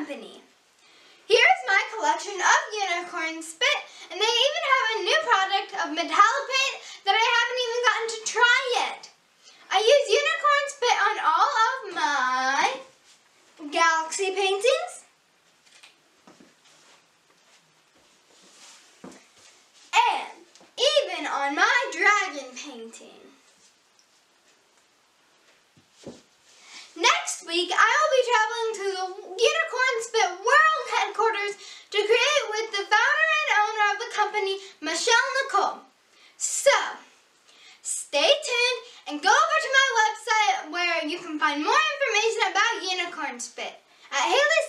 company. Here's my collection of unicorn spit, and they even have a new product of Metallipaint that I haven't even gotten to try yet. I use unicorn spit on all of my galaxy paintings and even on my dragon painting. Next week, I will be traveling to the Unicorn Spit World Headquarters to create with the founder and owner of the company, Michelle Nicole. So, stay tuned and go over to my website where you can find more information about Unicorn Spit at Haley